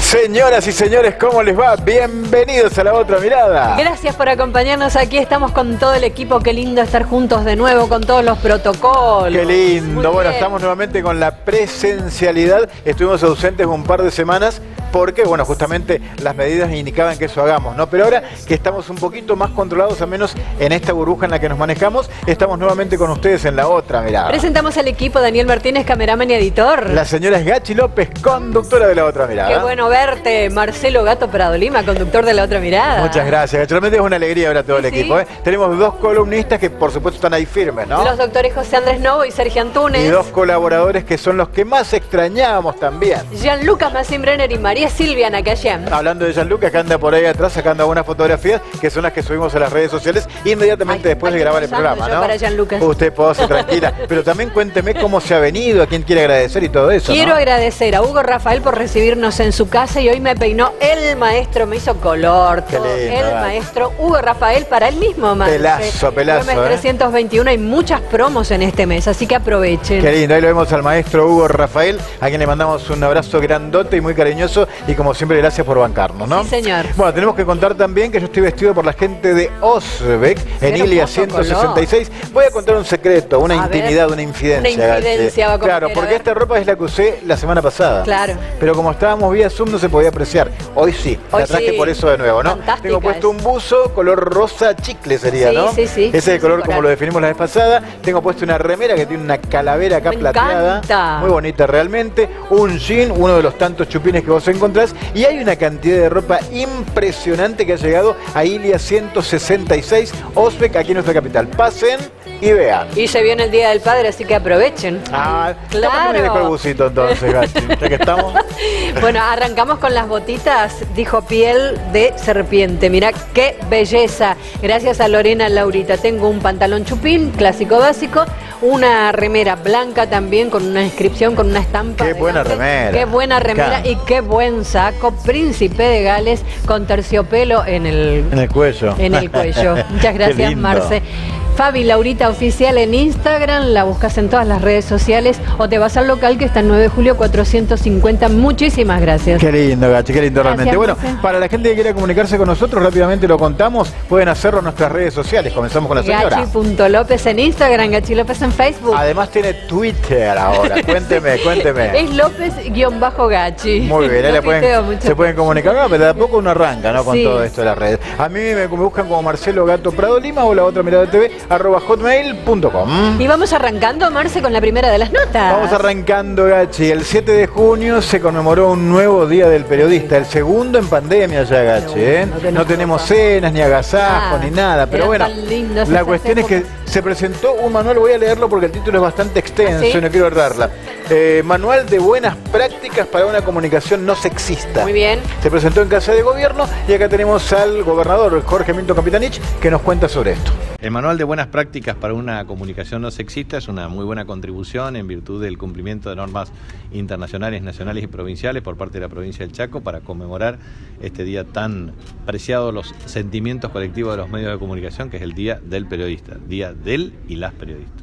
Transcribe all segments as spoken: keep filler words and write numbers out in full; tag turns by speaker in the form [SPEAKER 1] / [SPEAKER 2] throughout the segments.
[SPEAKER 1] Señoras y señores, ¿cómo les va? Bienvenidos a La Otra Mirada.
[SPEAKER 2] Gracias por acompañarnos. Aquí estamos con todo el equipo. Qué lindo estar juntos de nuevo con todos los protocolos.
[SPEAKER 1] Qué lindo. Bueno, estamos nuevamente con la presencialidad. Estuvimos ausentes un par de semanas porque, bueno, justamente las medidas indicaban que eso hagamos, ¿no? Pero ahora que estamos un poquito más controlados, al menos en esta burbuja en la que nos manejamos, estamos nuevamente con ustedes en La Otra Mirada.
[SPEAKER 2] Presentamos al equipo: Daniel Martínez, cameraman y editor.
[SPEAKER 1] La señora es Gachi López, conductora de La Otra Mirada.
[SPEAKER 2] Qué bueno verte. Marcelo Gato Prado Lima, conductor de La Otra Mirada.
[SPEAKER 1] Muchas gracias, Gachi. Realmente es una alegría ver a todo el
[SPEAKER 2] Sí.
[SPEAKER 1] equipo, ¿eh? Tenemos dos columnistas que por supuesto están ahí firmes, ¿no?
[SPEAKER 2] Los doctores José Andrés Novo y Sergio Antunes.
[SPEAKER 1] Y dos colaboradores que son los que más extrañábamos también.
[SPEAKER 2] Gianluca Massim Brenner y María Silvia Nakayem.
[SPEAKER 1] Hablando de Gianluca, que anda por ahí atrás sacando algunas fotografías, que son las que subimos a las redes sociales inmediatamente
[SPEAKER 2] Ay,
[SPEAKER 1] después
[SPEAKER 2] ay,
[SPEAKER 1] de grabar el
[SPEAKER 2] posando
[SPEAKER 1] programa,
[SPEAKER 2] yo
[SPEAKER 1] ¿no?
[SPEAKER 2] para Gianluca.
[SPEAKER 1] Usted pose, tranquila. Pero también cuénteme cómo se ha venido, a quién quiere agradecer y todo eso,
[SPEAKER 2] Quiero
[SPEAKER 1] ¿no?
[SPEAKER 2] agradecer a Hugo Rafael por recibirnos en su casa y hoy me peinó el maestro, me hizo color,
[SPEAKER 1] Qué
[SPEAKER 2] todo.
[SPEAKER 1] lindo,
[SPEAKER 2] el
[SPEAKER 1] dale.
[SPEAKER 2] maestro Hugo Rafael para él mismo, Marce.
[SPEAKER 1] Pelazo, pelazo,
[SPEAKER 2] Mes
[SPEAKER 1] ¿eh?
[SPEAKER 2] trescientos veintiuno, hay muchas promos en este mes, así que aprovechen.
[SPEAKER 1] Qué lindo, ahí lo vemos al maestro Hugo Rafael, a quien le mandamos un abrazo grandote y muy cariñoso, y como siempre gracias por bancarnos, ¿no?
[SPEAKER 2] Sí, señor.
[SPEAKER 1] Bueno, tenemos que contar también que yo estoy vestido por la gente de Osbeck, en
[SPEAKER 2] Qué
[SPEAKER 1] Ilia
[SPEAKER 2] hermoso
[SPEAKER 1] ciento sesenta y seis. Voy a contar un secreto, una
[SPEAKER 2] A
[SPEAKER 1] intimidad,
[SPEAKER 2] ver,
[SPEAKER 1] una infidencia.
[SPEAKER 2] una infidencia, va a
[SPEAKER 1] Claro,
[SPEAKER 2] cometer, a
[SPEAKER 1] porque
[SPEAKER 2] ver.
[SPEAKER 1] esta ropa es la que usé la semana pasada.
[SPEAKER 2] Claro.
[SPEAKER 1] Pero como estábamos vía Zoom no se podía apreciar. Hoy sí,
[SPEAKER 2] Hoy
[SPEAKER 1] la traje
[SPEAKER 2] sí.
[SPEAKER 1] por eso de nuevo, ¿no?
[SPEAKER 2] Fantástica
[SPEAKER 1] Tengo puesto
[SPEAKER 2] es.
[SPEAKER 1] un buzo color rosa chicle sería,
[SPEAKER 2] Sí,
[SPEAKER 1] ¿no?
[SPEAKER 2] sí, sí.
[SPEAKER 1] Ese es el color
[SPEAKER 2] Sí,
[SPEAKER 1] como
[SPEAKER 2] coral.
[SPEAKER 1] lo definimos la vez pasada. Tengo puesto una remera que tiene una calavera acá
[SPEAKER 2] Me
[SPEAKER 1] plateada.
[SPEAKER 2] encanta.
[SPEAKER 1] Muy bonita realmente. Un jean, uno de los tantos chupines que vos encontrás. Y hay una cantidad de ropa impresionante que ha llegado a Ilia ciento sesenta y seis, Osbeck, aquí en nuestra capital. Pasen y vean.
[SPEAKER 2] Y se viene el Día del Padre, así que aprovechen.
[SPEAKER 1] Ah,
[SPEAKER 2] Claro.
[SPEAKER 1] Me dejó el busito entonces, Gachi, ya que estamos.
[SPEAKER 2] Bueno, arrancamos con las botitas, dijo piel de serpiente. Mirá qué belleza. Gracias a Lorena Laurita. Tengo un pantalón chupín, clásico básico, una remera blanca también con una inscripción, con una estampa.
[SPEAKER 1] Qué buena
[SPEAKER 2] delante.
[SPEAKER 1] remera.
[SPEAKER 2] Qué buena remera
[SPEAKER 1] Acá.
[SPEAKER 2] y qué buen saco. Príncipe de Gales con terciopelo en el,
[SPEAKER 1] En el cuello.
[SPEAKER 2] en el cuello. Muchas
[SPEAKER 1] Qué
[SPEAKER 2] gracias,
[SPEAKER 1] lindo.
[SPEAKER 2] Marce. Fabi Laurita Oficial en Instagram, la buscas en todas las redes sociales o te vas al local que está en nueve de julio cuatrocientos cincuenta. Muchísimas gracias.
[SPEAKER 1] Qué lindo, Gachi, qué lindo
[SPEAKER 2] Gracias,
[SPEAKER 1] realmente. Bueno,
[SPEAKER 2] Marce.
[SPEAKER 1] para la gente que quiera comunicarse con nosotros, rápidamente lo contamos, pueden hacerlo en nuestras redes sociales. Comenzamos con la señora.
[SPEAKER 2] Gachi punto López en Instagram, Gachi López en Facebook.
[SPEAKER 1] Además tiene Twitter ahora. Cuénteme, cuénteme.
[SPEAKER 2] Es López-Gachi.
[SPEAKER 1] Muy bien, ahí
[SPEAKER 2] No
[SPEAKER 1] le pueden-
[SPEAKER 2] tuiteo mucho.
[SPEAKER 1] se pueden comunicar, no, pero de a poco uno arranca, ¿no? Con
[SPEAKER 2] Sí.
[SPEAKER 1] todo esto de las redes. A mí me, me buscan como Marcelo Gato Prado Lima o La Otra Mirada T V, arroba hotmail punto com.
[SPEAKER 2] Y vamos arrancando, Marce, con la primera de las notas.
[SPEAKER 1] Vamos arrancando, Gachi. El siete de junio se conmemoró un nuevo Día del Periodista, el segundo en pandemia ya, Gachi, ¿eh?
[SPEAKER 2] Segundo, que
[SPEAKER 1] No
[SPEAKER 2] nos
[SPEAKER 1] tenemos
[SPEAKER 2] ocupa.
[SPEAKER 1] cenas, ni agasajos,
[SPEAKER 2] Nada.
[SPEAKER 1] ni nada. Pero
[SPEAKER 2] Eran
[SPEAKER 1] bueno,
[SPEAKER 2] tan lindos
[SPEAKER 1] la
[SPEAKER 2] esas
[SPEAKER 1] cuestión es que
[SPEAKER 2] épocas.
[SPEAKER 1] se presentó un manual, voy a leerlo porque el título es bastante extenso
[SPEAKER 2] ¿Ah, sí?
[SPEAKER 1] y no quiero errarla. Eh, manual de buenas prácticas para una comunicación no sexista.
[SPEAKER 2] Muy bien.
[SPEAKER 1] Se presentó en Casa de Gobierno y acá tenemos al gobernador Jorge Milton Capitanich que nos cuenta sobre esto.
[SPEAKER 3] El Manual de Buenas Prácticas para una Comunicación No Sexista es una muy buena contribución en virtud del cumplimiento de normas internacionales, nacionales y provinciales por parte de la provincia del Chaco para conmemorar este día tan preciado los sentimientos colectivos de los medios de comunicación, que es el Día del Periodista, Día del y las periodistas.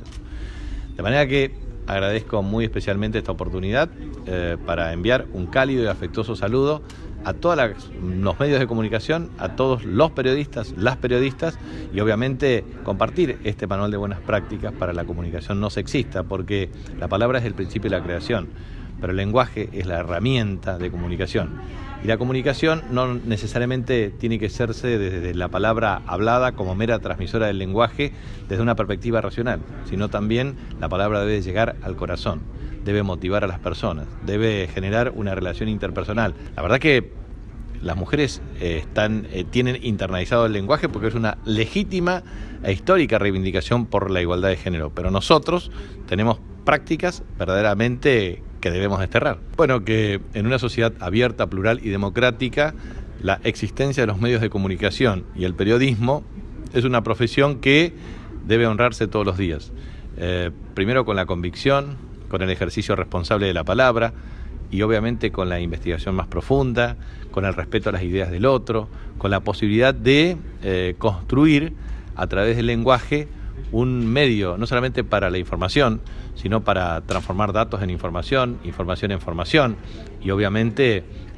[SPEAKER 3] De manera que agradezco muy especialmente esta oportunidad eh, para enviar un cálido y afectuoso saludo a todos los medios de comunicación, a todos los periodistas, las periodistas, y obviamente compartir este manual de buenas prácticas para la comunicación no sexista, porque la palabra es el principio de la creación, pero el lenguaje es la herramienta de comunicación. Y la comunicación no necesariamente tiene que hacerse desde la palabra hablada como mera transmisora del lenguaje desde una perspectiva racional, sino también la palabra debe llegar al corazón, debe motivar a las personas, debe generar una relación interpersonal. La verdad que las mujeres eh, están, eh, tienen internalizado el lenguaje porque es una legítima e histórica reivindicación por la igualdad de género, pero nosotros tenemos prácticas verdaderamente que debemos desterrar. Bueno, que en una sociedad abierta, plural y democrática, la existencia de los medios de comunicación y el periodismo es una profesión que debe honrarse todos los días. Eh, primero con la convicción, con el ejercicio responsable de la palabra y obviamente con la investigación más profunda, con el respeto a las ideas del otro, con la posibilidad de eh, construir a través del lenguaje un medio no solamente para la información, sino para transformar datos en información, información en formación y obviamente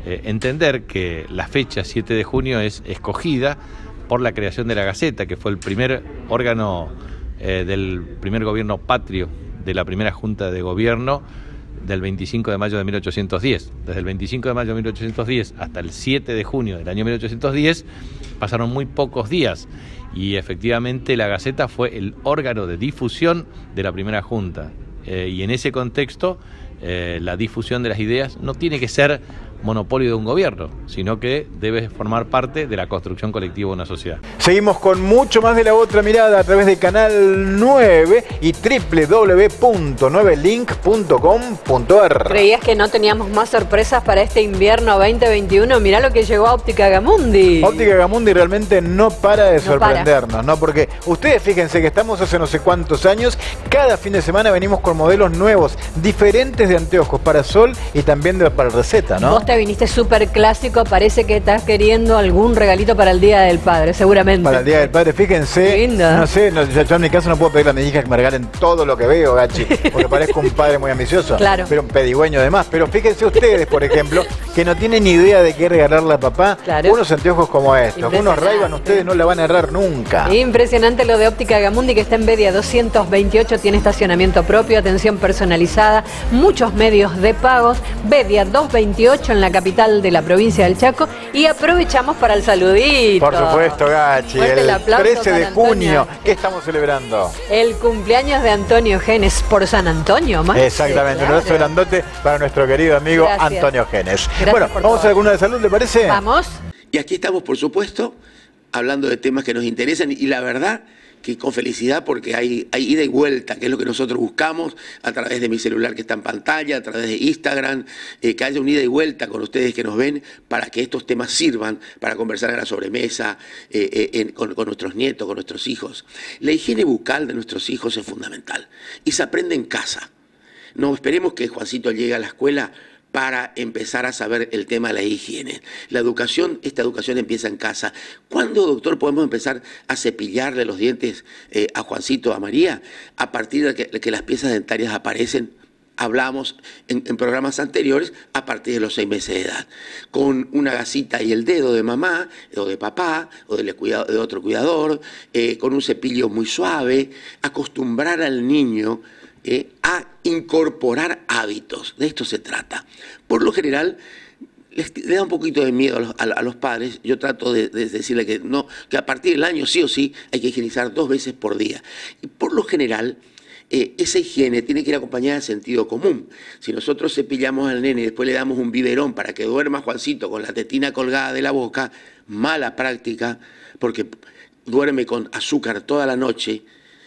[SPEAKER 3] eh, entender que la fecha siete de junio es escogida por la creación de la Gaceta, que fue el primer órgano eh, del primer gobierno patrio de la primera Junta de Gobierno del veinticinco de mayo de mil ochocientos diez. Desde el veinticinco de mayo de mil ochocientos diez hasta el siete de junio del año mil ochocientos diez pasaron muy pocos días y efectivamente la Gaceta fue el órgano de difusión de la primera Junta. Eh, y en ese contexto eh, la difusión de las ideas no tiene que ser monopolio de un gobierno, sino que debe formar parte de la construcción colectiva de una sociedad.
[SPEAKER 1] Seguimos con mucho más de La Otra Mirada a través de Canal nueve y doble u doble u doble u punto nueve link punto com punto a r.
[SPEAKER 2] ¿Creías que no teníamos más sorpresas para este invierno veinte veintiuno? Mirá lo que llegó a Óptica Gamundi.
[SPEAKER 1] Óptica Gamundi realmente no para de
[SPEAKER 2] No
[SPEAKER 1] sorprendernos,
[SPEAKER 2] para.
[SPEAKER 1] ¿no? Porque ustedes fíjense que estamos hace no sé cuántos años, cada fin de semana venimos con modelos nuevos, diferentes de anteojos para sol y también de, para receta, ¿no?
[SPEAKER 2] Vos te viniste súper clásico, parece que estás queriendo algún regalito para el Día del Padre, seguramente.
[SPEAKER 1] Para el Día del Padre, fíjense,
[SPEAKER 2] Linda.
[SPEAKER 1] no sé, no, yo en mi caso no puedo pedirle a mi hija que me regalen todo lo que veo, Gachi, porque parezco un padre muy ambicioso,
[SPEAKER 2] Claro.
[SPEAKER 1] pero un pedigüeño además. Pero fíjense ustedes, por ejemplo, que no tienen ni idea de qué regalarle a papá,
[SPEAKER 2] Claro.
[SPEAKER 1] unos anteojos como estos, unos
[SPEAKER 2] Impresionante.
[SPEAKER 1] Ray-Ban, ustedes no la van a errar nunca.
[SPEAKER 2] Impresionante lo de Óptica Gamundi, que está en Bedia doscientos veintiocho, tiene estacionamiento propio, atención personalizada, muchos medios de pagos. Bedia doscientos veintiocho en la capital de la provincia del Chaco, y aprovechamos para el saludito.
[SPEAKER 1] Por supuesto, Gachi,
[SPEAKER 2] Fuerte el
[SPEAKER 1] el
[SPEAKER 2] aplauso,
[SPEAKER 1] trece de
[SPEAKER 2] San Antonio.
[SPEAKER 1] junio, ¿qué estamos celebrando?
[SPEAKER 2] El cumpleaños de Antonio Genes por San Antonio, más.
[SPEAKER 1] Exactamente, un abrazo grandote para nuestro querido amigo
[SPEAKER 2] Gracias.
[SPEAKER 1] Antonio Genes.
[SPEAKER 2] Gracias
[SPEAKER 1] Bueno,
[SPEAKER 2] por
[SPEAKER 1] vamos
[SPEAKER 2] todo.
[SPEAKER 1] a alguna de salud, ¿le parece?
[SPEAKER 2] Vamos.
[SPEAKER 4] Y aquí estamos, por supuesto, hablando de temas que nos interesan y la verdad que con felicidad porque hay, hay ida y vuelta, que es lo que nosotros buscamos a través de mi celular que está en pantalla, a través de Instagram, eh, que haya un ida y vuelta con ustedes que nos ven para que estos temas sirvan para conversar en la sobremesa eh, eh, en, con, con nuestros nietos, con nuestros hijos. La higiene bucal de nuestros hijos es fundamental y se aprende en casa. No esperemos que Juancito llegue a la escuela para empezar a saber el tema de la higiene. La educación, esta educación empieza en casa. ¿Cuándo, doctor, podemos empezar a cepillarle los dientes eh, a Juancito, a María? A partir de que, de que las piezas dentarias aparecen. Hablamos en, en programas anteriores a partir de los seis meses de edad. Con una gasita y el dedo de mamá o de papá o de, cuidado, de otro cuidador, eh, con un cepillo muy suave, acostumbrar al niño Eh, a incorporar hábitos. De esto se trata. Por lo general, les, le da un poquito de miedo a los, a, a los padres. Yo trato de, de decirle que, no, que a partir del año sí o sí hay que higienizar dos veces por día. Y por lo general, eh, esa higiene tiene que ir acompañada de sentido común. Si nosotros cepillamos al nene y después le damos un biberón para que duerma Juancito con la tetina colgada de la boca, mala práctica, porque duerme con azúcar toda la noche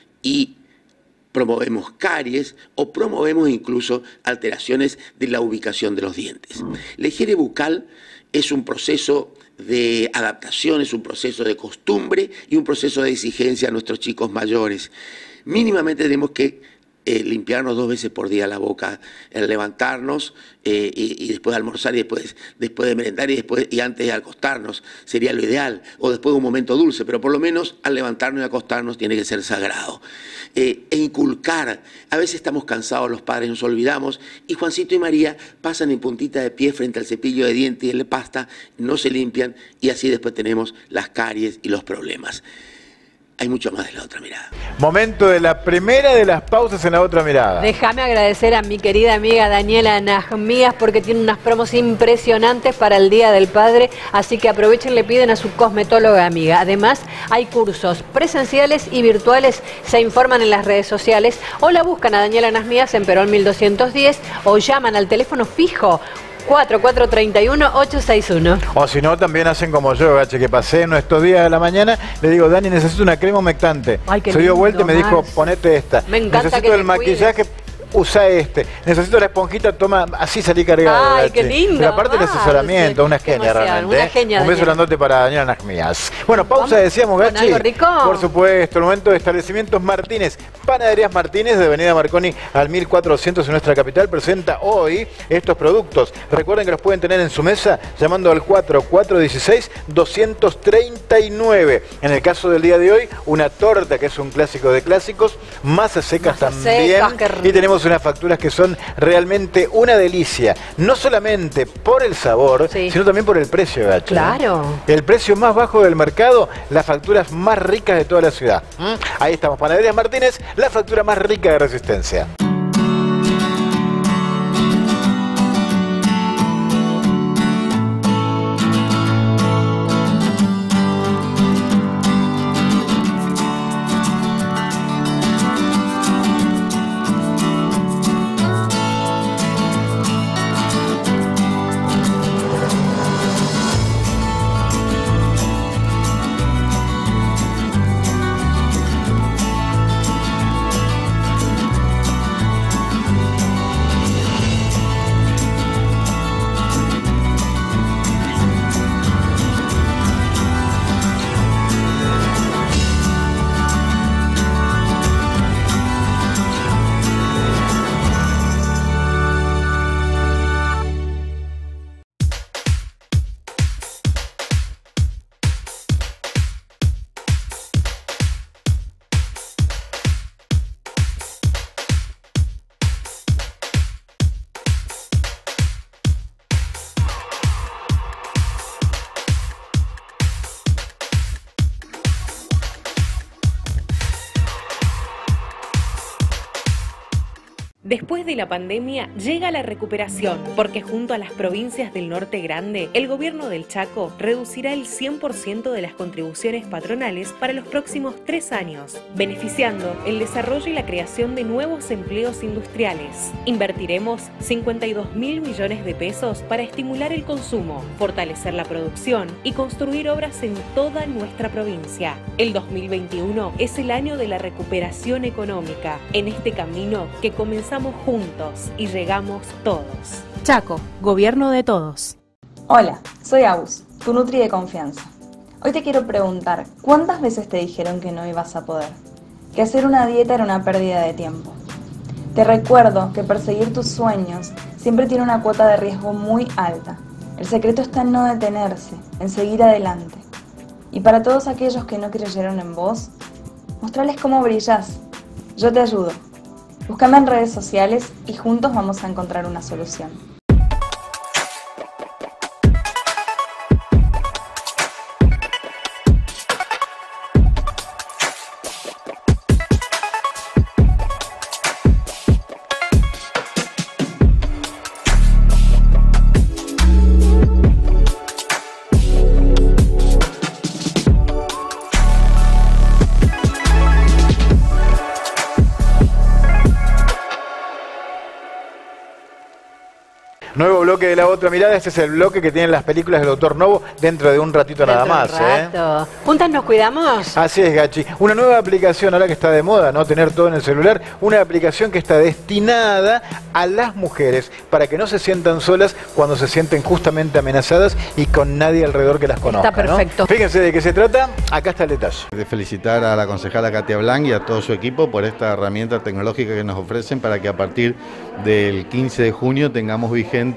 [SPEAKER 4] y promovemos caries o promovemos incluso alteraciones de la ubicación de los dientes. La higiene bucal es un proceso de adaptación, es un proceso de costumbre y un proceso de exigencia a nuestros chicos mayores. Mínimamente tenemos que eh, limpiarnos dos veces por día la boca, el levantarnos eh, y, y después de almorzar y después, después de merendar y, después, y antes de acostarnos, sería lo ideal, o después de un momento dulce, pero por lo menos al levantarnos y acostarnos tiene que ser sagrado. Eh, e inculcar, a veces estamos cansados los padres, nos olvidamos, y Juancito y María pasan en puntita de pie frente al cepillo de dientes y el de pasta, no se limpian y así después tenemos las caries y los problemas. Hay mucho más de La Otra Mirada.
[SPEAKER 1] Momento de la primera de las pausas en La Otra Mirada.
[SPEAKER 2] Déjame agradecer a mi querida amiga Daniela Najmías porque tiene unas promos impresionantes para el Día del Padre, así que aprovechen, le piden a su cosmetóloga amiga. Además, hay cursos presenciales y virtuales, se informan en las redes sociales o la buscan a Daniela Najmías en Perón mil doscientos diez o llaman al teléfono fijo cuatro cuatro tres uno, ocho seis uno.
[SPEAKER 1] O si no, también hacen como yo, Gache, que pasé en estos días de la mañana, le digo, Dani, necesito una crema humectante.
[SPEAKER 2] Ay, qué
[SPEAKER 1] Se dio
[SPEAKER 2] lindo,
[SPEAKER 1] vuelta y me dijo,
[SPEAKER 2] Marce.
[SPEAKER 1] ponete esta.
[SPEAKER 2] Me encanta
[SPEAKER 1] necesito
[SPEAKER 2] que
[SPEAKER 1] el
[SPEAKER 2] te
[SPEAKER 1] maquillaje, usa este. Necesito la esponjita, toma, así salí cargado.
[SPEAKER 2] Ay,
[SPEAKER 1] Gache.
[SPEAKER 2] qué lindo,
[SPEAKER 1] Pero aparte el
[SPEAKER 2] Marce.
[SPEAKER 1] asesoramiento, una
[SPEAKER 2] Qué
[SPEAKER 1] genia
[SPEAKER 2] emoción,
[SPEAKER 1] realmente.
[SPEAKER 2] una
[SPEAKER 1] ¿eh?
[SPEAKER 2] genia,
[SPEAKER 1] Un beso
[SPEAKER 2] Daniela.
[SPEAKER 1] grandote para Daniela Najmías. Bueno, pausa,
[SPEAKER 2] Vamos
[SPEAKER 1] decíamos,
[SPEAKER 2] con
[SPEAKER 1] Gachi.
[SPEAKER 2] algo rico.
[SPEAKER 1] Por supuesto, el momento de establecimientos Martínez. Panaderías Martínez de Avenida Marconi al mil cuatrocientos en nuestra capital presenta hoy estos productos. Recuerden que los pueden tener en su mesa llamando al cuatro cuatro uno seis, dos tres nueve. En el caso del día de hoy, una torta que es un clásico de clásicos, masas secas
[SPEAKER 2] Masas
[SPEAKER 1] también.
[SPEAKER 2] secas, qué rico.
[SPEAKER 1] Y tenemos tenemos unas facturas que son realmente una delicia, no solamente por el sabor,
[SPEAKER 2] sí,
[SPEAKER 1] sino también por el precio, Gachi.
[SPEAKER 2] Claro.
[SPEAKER 1] El precio más bajo del mercado, las facturas más ricas de toda la ciudad. ¿Mm? Ahí estamos, Panaderías Martínez, la factura más rica de Resistencia.
[SPEAKER 5] Después de la pandemia llega la recuperación, porque junto a las provincias del Norte Grande, el gobierno del Chaco reducirá el cien por ciento de las contribuciones patronales para los próximos tres años, beneficiando el desarrollo y la creación de nuevos empleos industriales. Invertiremos cincuenta y dos mil millones de pesos para estimular el consumo, fortalecer la producción y construir obras en toda nuestra provincia. El dos mil veintiuno es el año de la recuperación económica, en este camino que comenzamos juntos y llegamos todos.
[SPEAKER 6] Chaco, gobierno de todos.
[SPEAKER 7] Hola, soy Agus, tu nutri de confianza. Hoy te quiero preguntar, ¿cuántas veces te dijeron que no ibas a poder? Que hacer una dieta era una pérdida de tiempo. Te recuerdo que perseguir tus sueños siempre tiene una cuota de riesgo muy alta. El secreto está en no detenerse, en seguir adelante. Y para todos aquellos que no creyeron en vos, mostrarles cómo brillás. Yo te ayudo. Búscame en redes sociales y juntos vamos a encontrar una solución.
[SPEAKER 1] Nuevo bloque de La Otra Mirada. Este es el bloque que tienen las películas del Doctor Novo dentro de un ratito nada más.
[SPEAKER 2] Rato.
[SPEAKER 1] ¿eh?
[SPEAKER 2] ¿Juntas nos cuidamos?
[SPEAKER 1] Así es, Gachi. Una nueva aplicación, ahora que está de moda, ¿no? Tener todo en el celular. Una aplicación que está destinada a las mujeres para que no se sientan solas cuando se sienten justamente amenazadas y con nadie alrededor que las conozca.
[SPEAKER 2] Está perfecto.
[SPEAKER 1] ¿no? Fíjense de qué se trata. Acá está el detalle.
[SPEAKER 3] De felicitar a la concejala Katia Blanc y a todo su equipo por esta herramienta tecnológica que nos ofrecen para que a partir del quince de junio tengamos vigente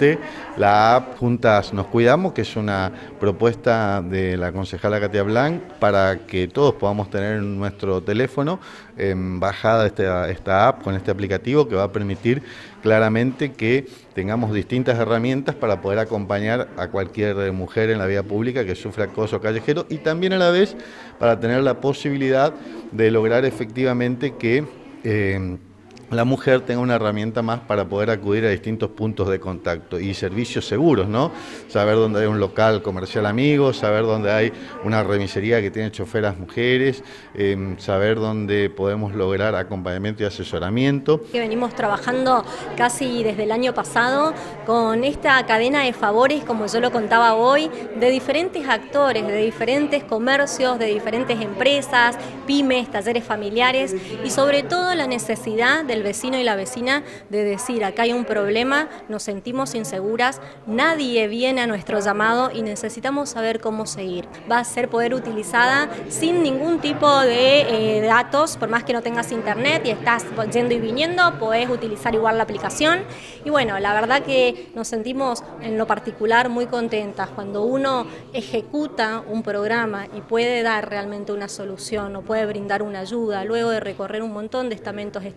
[SPEAKER 3] la app Juntas Nos Cuidamos, que es una propuesta de la concejala Katia Blanc para que todos podamos tener en nuestro teléfono eh, bajada esta, esta app con este aplicativo que va a permitir claramente que tengamos distintas herramientas para poder acompañar a cualquier mujer en la vía pública que sufre acoso callejero y también a la vez para tener la posibilidad de lograr efectivamente que eh, la mujer tenga una herramienta más para poder acudir a distintos puntos de contacto y servicios seguros, ¿no? Saber dónde hay un local comercial amigo, saber dónde hay una remisería que tiene choferas mujeres, eh, saber dónde podemos lograr acompañamiento y asesoramiento.
[SPEAKER 8] Que venimos trabajando casi desde el año pasado con esta cadena de favores, como yo lo contaba hoy, de diferentes actores, de diferentes comercios, de diferentes empresas, pymes, talleres familiares y sobre todo la necesidad del vecino y la vecina de decir, acá hay un problema, nos sentimos inseguras, nadie viene a nuestro llamado y necesitamos saber cómo seguir. Va a ser poder utilizada sin ningún tipo de eh, datos, por más que no tengas internet y estás yendo y viniendo, podés utilizar igual la aplicación. Y bueno, la verdad que nos sentimos en lo particular muy contentas cuando uno ejecuta un programa y puede dar realmente una solución o puede brindar una ayuda luego de recorrer un montón de estamentos estatales.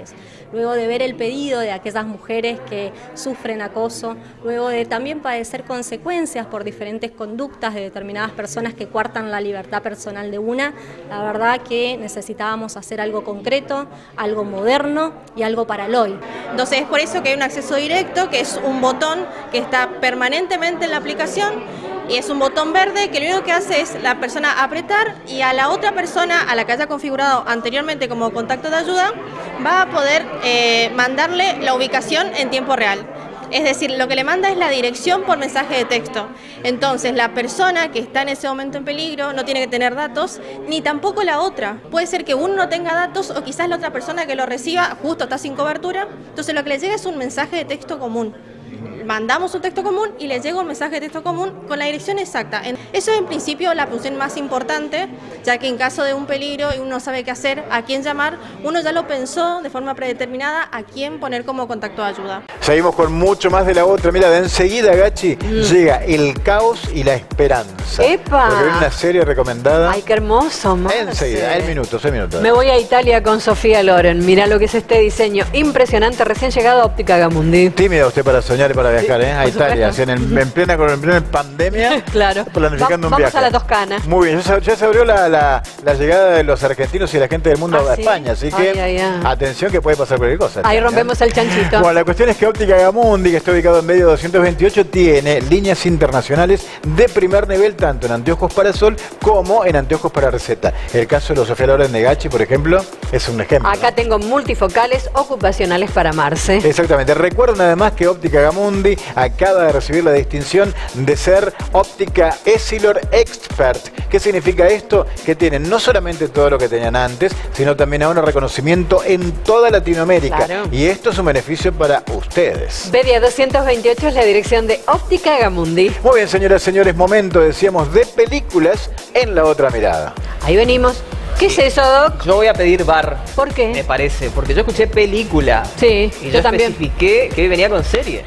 [SPEAKER 8] sociales. Luego de ver el pedido de aquellas mujeres que sufren acoso, luego de también padecer consecuencias por diferentes conductas de determinadas personas que coartan la libertad personal de una, la verdad que necesitábamos hacer algo concreto, algo moderno y algo para el hoy.
[SPEAKER 9] Entonces es por eso que hay un acceso directo, que es un botón que está permanentemente en la aplicación y es un botón verde que lo único que hace es la persona apretar y a la otra persona a la que haya configurado anteriormente como contacto de ayuda va a poder eh, mandarle la ubicación en tiempo real. Es decir, lo que le manda es la dirección por mensaje de texto. Entonces, la persona que está en ese momento en peligro no tiene que tener datos, ni tampoco la otra. Puede ser que uno no tenga datos o quizás la otra persona que lo reciba justo está sin cobertura. Entonces, lo que le llega es un mensaje de texto común. Mandamos un texto común y le llega un mensaje de texto común con la dirección exacta. Eso es en principio la función más importante, ya que en caso de un peligro y uno no sabe qué hacer, a quién llamar, uno ya lo pensó de forma predeterminada a quién poner como contacto de ayuda.
[SPEAKER 1] Seguimos con mucho más de la otra. Mira, de enseguida, Gachi, mm. llega El caos y la esperanza.
[SPEAKER 2] ¡Epa!
[SPEAKER 1] Porque viene una serie recomendada.
[SPEAKER 2] ¡Ay, qué hermoso! Marce.
[SPEAKER 1] Enseguida, en minutos, en minutos.
[SPEAKER 2] Me voy a Italia con Sofía Loren. Mirá lo que es este diseño impresionante, recién llegado a Óptica Gamundi.
[SPEAKER 1] Tímida usted para soñar y para viajar, ¿eh? A
[SPEAKER 2] Por
[SPEAKER 1] Italia, así en, el, en, plena, en plena pandemia.
[SPEAKER 2] Claro.
[SPEAKER 1] Planificando
[SPEAKER 2] Va,
[SPEAKER 1] un viaje.
[SPEAKER 2] Vamos a la Toscana.
[SPEAKER 1] Muy bien, ya se, ya se abrió la, la, la llegada de los argentinos y la gente del mundo
[SPEAKER 2] ¿Ah,
[SPEAKER 1] a
[SPEAKER 2] sí?
[SPEAKER 1] España, así que
[SPEAKER 2] ay, ay, ay.
[SPEAKER 1] atención que puede pasar cualquier cosa.
[SPEAKER 2] Ahí
[SPEAKER 1] ¿eh?
[SPEAKER 2] rompemos el chanchito.
[SPEAKER 1] Bueno, la cuestión es que Óptica Gamundi, que está ubicado en medio doscientos veintiocho, tiene líneas internacionales de primer nivel, tanto en anteojos para sol como en anteojos para receta. El caso de los Sofía Loren de Gachi, por ejemplo, es un ejemplo.
[SPEAKER 2] Acá
[SPEAKER 1] ¿no?
[SPEAKER 2] tengo multifocales ocupacionales para Marce.
[SPEAKER 1] Exactamente. Recuerden además que Óptica Gamundi acaba de recibir la distinción de ser Óptica Essilor Expert. ¿Qué significa esto? Que tienen no solamente todo lo que tenían antes, sino también ahora reconocimiento en toda Latinoamérica.
[SPEAKER 2] Claro.
[SPEAKER 1] Y esto es un beneficio para ustedes.
[SPEAKER 2] Bedia doscientos veintiocho es la dirección de Óptica Gamundi.
[SPEAKER 1] Muy bien, señoras y señores, momento, decíamos, de películas en La Otra Mirada.
[SPEAKER 2] Ahí venimos. ¿Qué es eso, Doc?
[SPEAKER 10] Yo voy a pedir bar.
[SPEAKER 2] ¿Por qué?
[SPEAKER 10] Me parece, porque yo escuché película.
[SPEAKER 2] Sí,
[SPEAKER 10] y yo,
[SPEAKER 2] yo también.
[SPEAKER 10] especifiqué que venía con serie.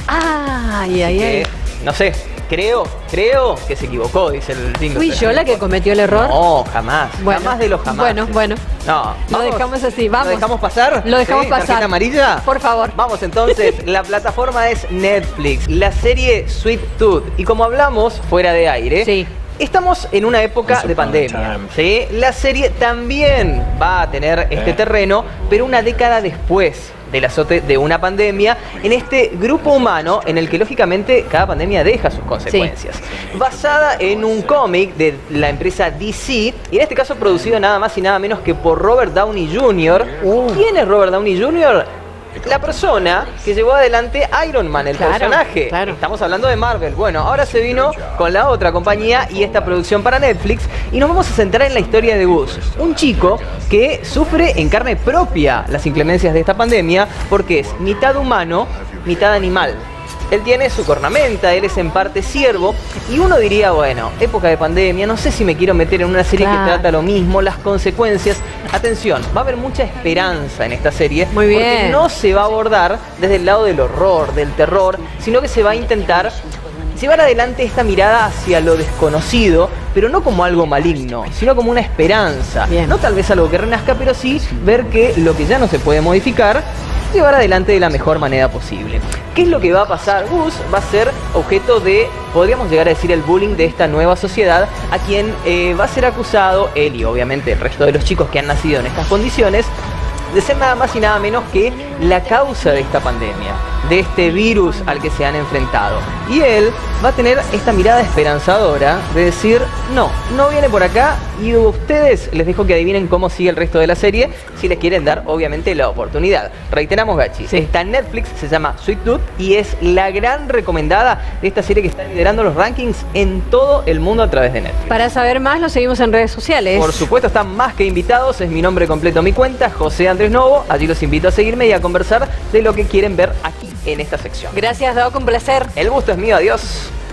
[SPEAKER 2] Ay, ay, ay.
[SPEAKER 10] No sé, creo, creo que se equivocó, dice el jingle.
[SPEAKER 2] ¿Fui yo la que cometió el error?
[SPEAKER 10] No, jamás.
[SPEAKER 2] Bueno,
[SPEAKER 10] jamás de los jamás.
[SPEAKER 2] Bueno, bueno.
[SPEAKER 10] No,
[SPEAKER 2] Lo
[SPEAKER 10] vamos,
[SPEAKER 2] dejamos así, vamos.
[SPEAKER 10] ¿Lo dejamos pasar?
[SPEAKER 2] Lo dejamos
[SPEAKER 10] ¿Sí?
[SPEAKER 2] pasar.
[SPEAKER 10] ¿Tarjeta amarilla?
[SPEAKER 2] Por favor.
[SPEAKER 10] Vamos entonces, la plataforma es Netflix, la serie Sweet Tooth. Y como hablamos fuera de aire,
[SPEAKER 2] sí.
[SPEAKER 10] Estamos en una época de pandemia, ¿sí? La serie también va a tener este terreno, pero una década después del azote de una pandemia, en este grupo humano en el que lógicamente cada pandemia deja sus consecuencias. Sí. Basada en un cómic de la empresa D C, y en este caso producido nada más y nada menos que por Robert Downey junior Uh. ¿Quién es Robert Downey junior? La persona que llevó adelante Iron Man, el
[SPEAKER 2] claro,
[SPEAKER 10] personaje.
[SPEAKER 2] Claro.
[SPEAKER 10] Estamos hablando de Marvel. Bueno, ahora se vino con la otra compañía y esta producción para Netflix. Y nos vamos a centrar en la historia de Gus. Un chico que sufre en carne propia las inclemencias de esta pandemia porque es mitad humano, mitad animal. Él tiene su cornamenta, él es en parte ciervo, y uno diría, bueno, época de pandemia, no sé si me quiero meter en una serie claro. que trata lo mismo, las consecuencias. Atención, va a haber mucha esperanza en esta serie.
[SPEAKER 2] Muy bien.
[SPEAKER 10] Porque no se va a abordar desde el lado del horror, del terror, sino que se va a intentar llevar adelante esta mirada hacia lo desconocido, pero no como algo maligno, sino como una esperanza. Bien. No tal vez algo que renazca, pero sí ver que lo que ya no se puede modificar, llevar adelante de la mejor manera posible. ¿Qué es lo que va a pasar? Gus va a ser objeto de, podríamos llegar a decir, el bullying de esta nueva sociedad, a quien eh, va a ser acusado, él y obviamente el resto de los chicos que han nacido en estas condiciones, de ser nada más y nada menos que la causa de esta pandemia, de este virus al que se han enfrentado. Y él va a tener esta mirada esperanzadora de decir, no, no viene por acá, y ustedes les dejo que adivinen cómo sigue el resto de la serie, si les quieren dar obviamente la oportunidad. Reiteramos, Gachi, sí. Está en Netflix, se llama Sweet Tooth y es la gran recomendada de esta serie que está liderando los rankings en todo el mundo a través de Netflix.
[SPEAKER 2] Para saber más lo seguimos en redes sociales.
[SPEAKER 10] Por supuesto, están más que invitados, es mi nombre completo, mi cuenta, José Andrés Novo. Allí los invito a seguirme y a conversar de lo que quieren ver aquí en esta sección.
[SPEAKER 2] Gracias, Doc, un placer.
[SPEAKER 10] El gusto es mío, adiós.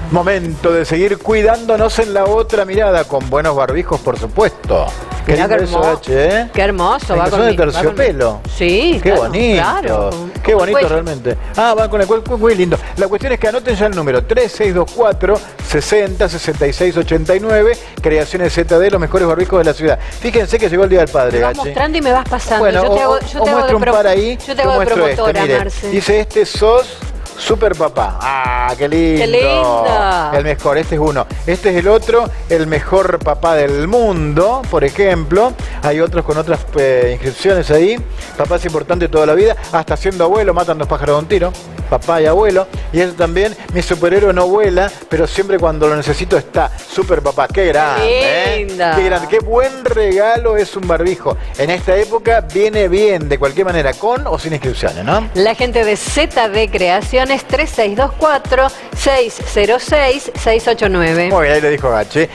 [SPEAKER 1] Momento de seguir cuidándonos en la otra mirada, con buenos barbijos, por supuesto. Qué
[SPEAKER 2] Mirá
[SPEAKER 1] lindo
[SPEAKER 2] qué
[SPEAKER 1] eso,
[SPEAKER 2] hermoso.
[SPEAKER 1] H, ¿eh?
[SPEAKER 2] Qué hermoso. Va
[SPEAKER 1] Son
[SPEAKER 2] con
[SPEAKER 1] de
[SPEAKER 2] mi- va con
[SPEAKER 1] terciopelo.
[SPEAKER 2] mi- Sí,
[SPEAKER 1] Qué
[SPEAKER 2] claro,
[SPEAKER 1] bonito.
[SPEAKER 2] claro.
[SPEAKER 1] Qué
[SPEAKER 2] Con
[SPEAKER 1] bonito
[SPEAKER 2] cuello.
[SPEAKER 1] realmente. Ah, van con el cuello, muy lindo. La cuestión es que anoten ya el número tres seis dos cuatro, sesenta, sesenta y seis, ochenta y nueve. Creaciones Z D, los mejores barbijos de la ciudad. Fíjense que llegó el Día del Padre,
[SPEAKER 2] Me vas
[SPEAKER 1] Gachi.
[SPEAKER 2] mostrando y me vas pasando.
[SPEAKER 1] Bueno,
[SPEAKER 2] yo te hago,
[SPEAKER 1] o-
[SPEAKER 2] yo
[SPEAKER 1] o
[SPEAKER 2] te hago
[SPEAKER 1] muestro
[SPEAKER 2] de
[SPEAKER 1] un
[SPEAKER 2] pro-
[SPEAKER 1] par ahí,
[SPEAKER 2] yo te
[SPEAKER 1] yo
[SPEAKER 2] hago de
[SPEAKER 1] muestro este,
[SPEAKER 2] promotora,
[SPEAKER 1] mire.
[SPEAKER 2] Marce.
[SPEAKER 1] Dice, este sos super papá. Ah, qué lindo.
[SPEAKER 2] Qué lindo.
[SPEAKER 1] El mejor, este es uno. Este es el otro, el mejor papá del mundo, por ejemplo. Hay otros con otras eh, inscripciones ahí. Papá es importante toda la vida. Hasta siendo abuelo, matan dos pájaros de un tiro. Papá y abuelo. Y eso también, mi superhéroe no vuela, pero siempre cuando lo necesito está. Super papá. Qué grande.
[SPEAKER 2] linda.
[SPEAKER 1] ¿eh? Qué grande. Qué buen regalo es un barbijo. En esta época viene bien, de cualquier manera, con o sin inscripciones, ¿no?
[SPEAKER 2] La gente de Z D Creaciones tres seis dos cuatro, seis cero seis, seis ocho nueve.
[SPEAKER 1] Muy bien, ahí le dijo Gachi.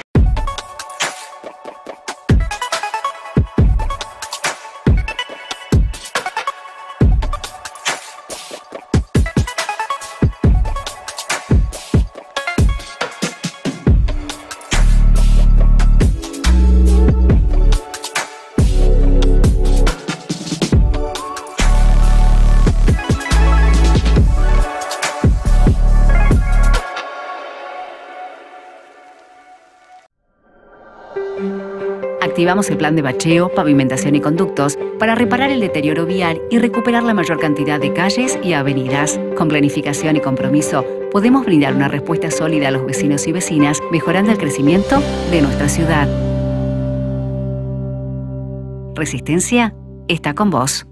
[SPEAKER 11] Activamos el plan de bacheo, pavimentación y conductos para reparar el deterioro vial y recuperar la mayor cantidad de calles y avenidas. Con planificación y compromiso, podemos brindar una respuesta sólida a los vecinos y vecinas, mejorando el crecimiento de nuestra ciudad. Resistencia está con vos.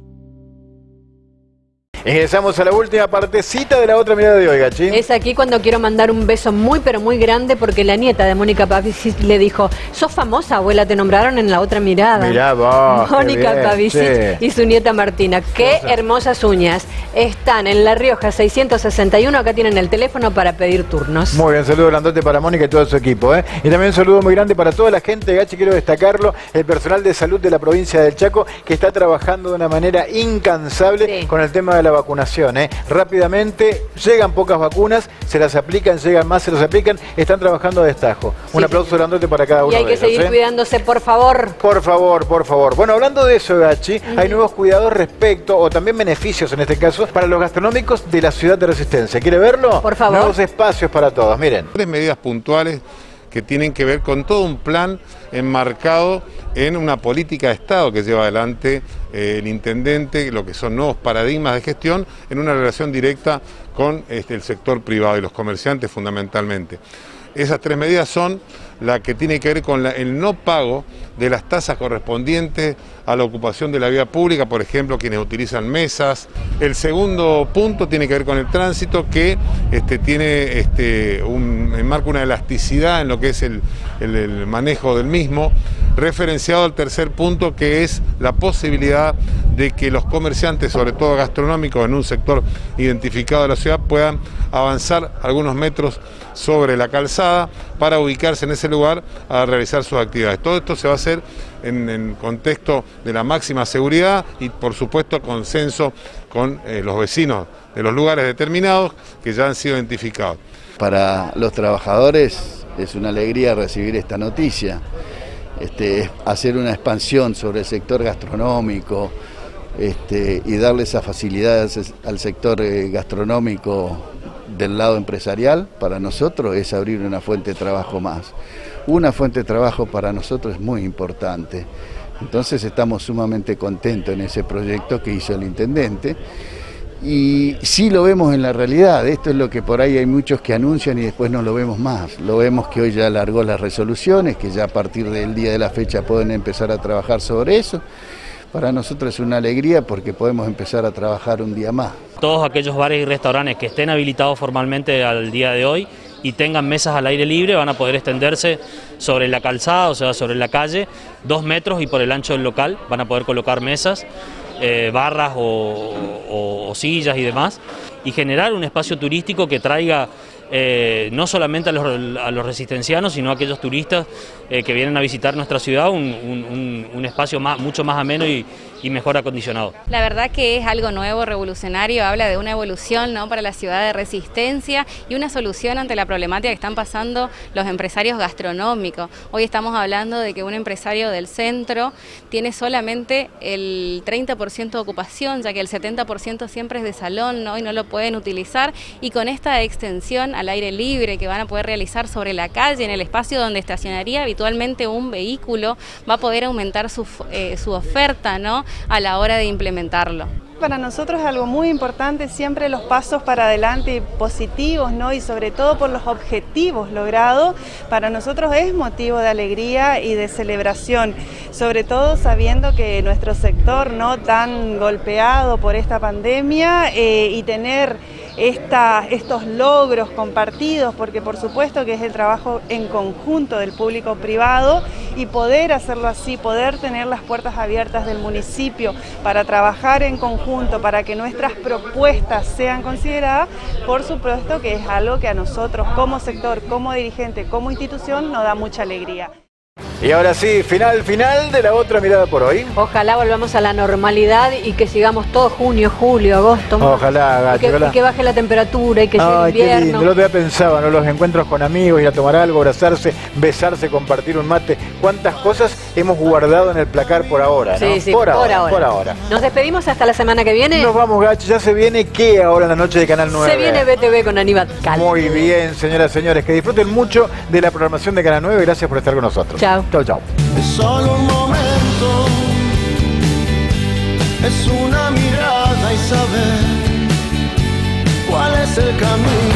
[SPEAKER 1] Ingresamos a la última partecita de la otra mirada de hoy, Gachi.
[SPEAKER 2] Es aquí cuando quiero mandar un beso muy pero muy grande porque la nieta de Mónica Pavicic le dijo: sos famosa, abuela, te nombraron en la otra mirada.
[SPEAKER 1] Mirá vos, qué
[SPEAKER 2] Mónica
[SPEAKER 1] bien,
[SPEAKER 2] Pavicic
[SPEAKER 1] sí.
[SPEAKER 2] y su nieta Martina. Qué hermosas uñas. Están en La Rioja seiscientos sesenta y uno. Acá tienen el teléfono para pedir turnos.
[SPEAKER 1] Muy bien, saludo grandote para Mónica y todo su equipo, ¿eh? Y también un saludo muy grande para toda la gente de Gachi, quiero destacarlo, el personal de salud de la provincia del Chaco, que está trabajando de una manera incansable
[SPEAKER 2] Sí.
[SPEAKER 1] con el tema de la vacunación, ¿eh? Rápidamente, llegan pocas vacunas, se las aplican, llegan más, se las aplaudan, están trabajando a destajo. Un
[SPEAKER 2] Sí,
[SPEAKER 1] aplauso
[SPEAKER 2] señor.
[SPEAKER 1] grandote para cada uno
[SPEAKER 2] Y hay
[SPEAKER 1] de
[SPEAKER 2] que
[SPEAKER 1] ellos,
[SPEAKER 2] seguir
[SPEAKER 1] ¿eh?
[SPEAKER 2] cuidándose, por favor.
[SPEAKER 1] Por favor, por favor. Bueno, hablando de eso, Gachi, hay nuevos cuidados respecto, o también beneficios en este caso, para los gastronómicos de la ciudad de Resistencia. ¿Quiere verlo?
[SPEAKER 2] Por favor.
[SPEAKER 1] Nuevos espacios para todos, miren.
[SPEAKER 12] Tres medidas puntuales que tienen que ver con todo un plan enmarcado en una política de Estado que lleva adelante eh, el intendente, lo que son nuevos paradigmas de gestión en una relación directa con este, el sector privado y los comerciantes fundamentalmente. Esas tres medidas son la que tiene que ver con la, el no pago de las tasas correspondientes a la ocupación de la vía pública, por ejemplo, quienes utilizan mesas. El segundo punto tiene que ver con el tránsito, que este, tiene este, un, enmarca una elasticidad en lo que es el, el, el manejo del mismo, referenciado al tercer punto, que es la posibilidad de que los comerciantes, sobre todo gastronómicos, en un sector identificado de la ciudad, puedan avanzar algunos metros sobre la calzada para ubicarse en ese lugar a realizar sus actividades. Todo esto se va a hacer en, en contexto de la máxima seguridad y, por supuesto, consenso con eh, los vecinos de los lugares determinados que ya han sido identificados.
[SPEAKER 13] Para los trabajadores es una alegría recibir esta noticia. Este, hacer una expansión sobre el sector gastronómico este, y darle esas facilidades al sector eh, gastronómico del lado empresarial, para nosotros es abrir una fuente de trabajo más. Una fuente de trabajo para nosotros es muy importante. Entonces estamos sumamente contentos en ese proyecto que hizo el intendente. Y sí lo vemos en la realidad, esto es lo que por ahí hay muchos que anuncian y después no lo vemos más. Lo vemos que hoy ya alargó las resoluciones, que ya a partir del día de la fecha pueden empezar a trabajar sobre eso. Para nosotros es una alegría porque podemos empezar a trabajar un día más.
[SPEAKER 14] Todos aquellos bares y restaurantes que estén habilitados formalmente al día de hoy y tengan mesas al aire libre van a poder extenderse sobre la calzada, o sea, sobre la calle, dos metros y por el ancho del local van a poder colocar mesas. Eh, barras o, o, o sillas y demás, y generar un espacio turístico que traiga eh, no solamente a los, a los resistencianos, sino a aquellos turistas eh, que vienen a visitar nuestra ciudad, un, un, un espacio más, mucho más ameno y, y mejor acondicionado.
[SPEAKER 15] La verdad que es algo nuevo, revolucionario, habla de una evolución, ¿no?, para la ciudad de Resistencia y una solución ante la problemática que están pasando los empresarios gastronómicos. Hoy estamos hablando de que un empresario del centro tiene solamente el treinta por ciento de ocupación, ya que el setenta por ciento siempre es de salón, ¿no?, y no lo pueden utilizar, y con esta extensión al aire libre que van a poder realizar sobre la calle, en el espacio donde estacionaría habitualmente un vehículo, va a poder aumentar su, eh, su oferta, ¿no?, a la hora de implementarlo.
[SPEAKER 16] Para nosotros es algo muy importante siempre los pasos para adelante positivos, ¿no? Y sobre todo por los objetivos logrados, para nosotros es motivo de alegría y de celebración, sobre todo sabiendo que nuestro sector, ¿no?, tan golpeado por esta pandemia, eh, y tener esta, estos logros compartidos, porque por supuesto que es el trabajo en conjunto del público-privado, y poder hacerlo así, poder tener las puertas abiertas del municipio para trabajar en conjunto, para que nuestras propuestas sean consideradas, por supuesto que es algo que a nosotros como sector, como dirigente, como institución nos da mucha alegría.
[SPEAKER 1] Y ahora sí, final, final de La Otra Mirada por hoy.
[SPEAKER 2] Ojalá volvamos a la normalidad y que sigamos todo junio, julio, agosto.
[SPEAKER 1] Ojalá, Gacho,
[SPEAKER 2] y, que,
[SPEAKER 1] ojalá.
[SPEAKER 2] y que baje la temperatura y que llegue el
[SPEAKER 1] Ay,
[SPEAKER 2] invierno.
[SPEAKER 1] qué lindo. El otro día pensaba, ¿no?, los encuentros con amigos, ir a tomar algo, abrazarse, besarse, compartir un mate. ¿Cuántas cosas hemos guardado en el placar por ahora, ¿no?
[SPEAKER 2] Sí, sí,
[SPEAKER 1] por,
[SPEAKER 2] por
[SPEAKER 1] ahora,
[SPEAKER 2] ahora.
[SPEAKER 1] por ahora.
[SPEAKER 2] Nos despedimos hasta la semana que viene.
[SPEAKER 1] Nos vamos, Gacho. Ya se viene ¿qué ahora en la noche de Canal nueve?
[SPEAKER 2] Se viene B T V con Aníbal Cal.
[SPEAKER 1] Muy bien, señoras y señores. Que disfruten mucho de la programación de Canal nueve. Gracias por estar con nosotros.
[SPEAKER 2] Chao.
[SPEAKER 1] Chao, chao.
[SPEAKER 17] Es solo un momento, es una mirada y saber cuál es el camino.